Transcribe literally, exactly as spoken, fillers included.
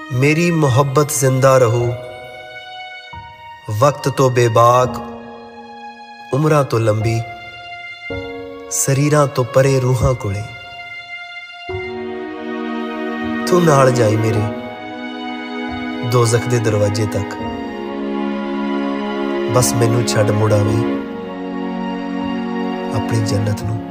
मेरी मोहब्बत जिंदा रहू, वक्त तो बेबाक, उम्रां तो लंबी, सरीरां तो परे रूहां कोले। तू नाल जाई मेरे दोज़ख दे दरवाजे तक, बस मैनू छड्ड मुड़ावी अपनी जन्नत नू।